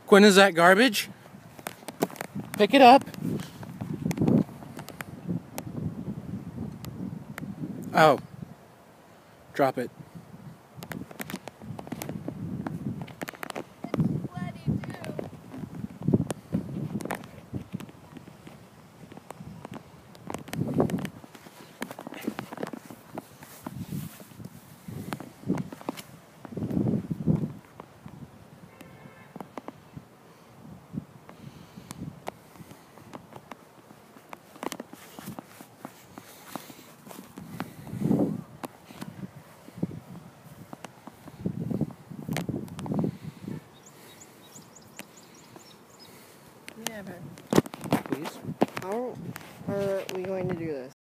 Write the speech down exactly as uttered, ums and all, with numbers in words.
Quinn, is that garbage? Pick it up. Oh. Drop it. Yeah, but Please. how are we going to do this?